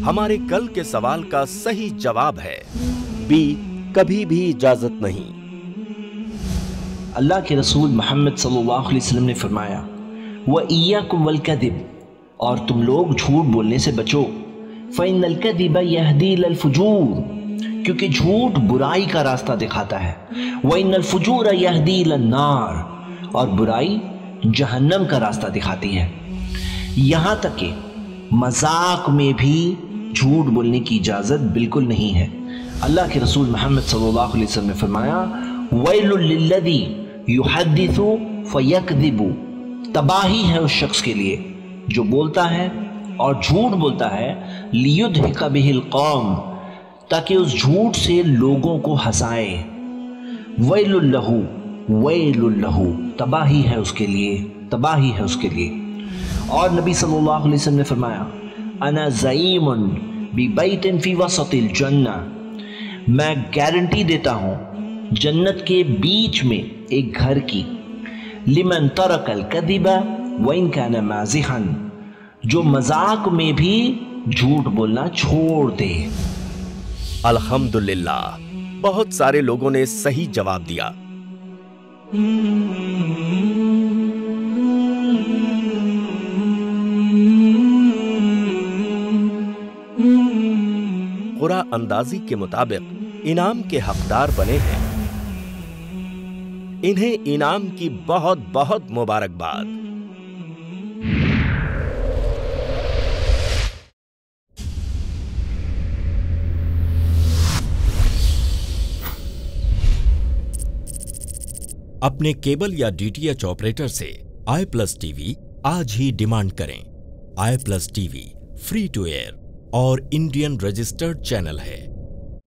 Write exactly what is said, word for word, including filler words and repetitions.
हमारे कल के सवाल का सही जवाब है बी, कभी भी इजाजत नहीं। अल्लाह के रसूल मोहम्मद सल्लल्लाहु अलैहि वसल्लम ने फरमाया, व इय्याकुम वल कज़िब, और तुम लोग झूठ बोलने से बचो। फ़इन्नल कज़िब यहदी इलल फुजूर, क्योंकि झूठ बुराई का रास्ता दिखाता है। व इन्नल फुजूर यहदी इलन नार, और बुराई जहन्नम का रास्ता दिखाती है। यहाँ तक कि मजाक में भी झूठ बोलने की इजाज़त बिल्कुल नहीं है। अल्लाह के रसूल मोहम्मद सल्लल्लाहु अलैहि वसल्लम ने फरमाया, वैलुल लिल्लज़ी युहद्दिसु फयकज़िबु, तबाही है उस शख्स के लिए जो बोलता है और झूठ बोलता है, लियुदहिक बिहिल कौम, ताकि उस झूठ से लोगों को हंसाए। वैलुल लहू, वैलुल लहू, तबाही है उसके लिए, तबाही है उसके लिए। और नबी सल्लल्लाहु अलैहि वसल्लम ने फरमाया, अना ज़ईमुन बिबैतिन फी वसतिल जन्ना, मैं गारंटी देता हूँ जन्नत के बीच में एक घर की, लिमन तरकल कदिबा व इन काना माज़िहन, जो मजाक में भी झूठ बोलना छोड़ दे। अल्हम्दुलिल्लाह, बहुत सारे लोगों ने सही जवाब दिया। कुरा अंदाजी के मुताबिक इनाम के हकदार बने हैं। इन्हें इनाम की बहुत बहुत मुबारकबाद। अपने केबल या डीटीएच ऑपरेटर से आई प्लस टीवी आज ही डिमांड करें। I plus TV free to air और इंडियन रजिस्टर्ड चैनल है।